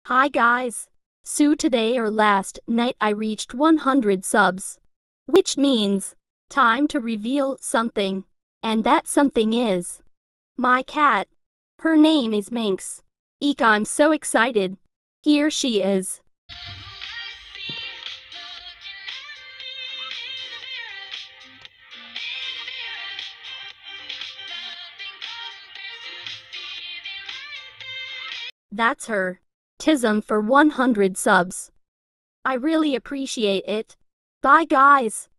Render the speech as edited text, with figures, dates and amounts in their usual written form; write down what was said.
Hi guys. So today or last night I reached 100 subs. Which means, time to reveal something. And that something is my cat. Her name is Minx. Eek, I'm so excited. Here she is. That's her. TYSM for 100 subs. I really appreciate it. Bye guys.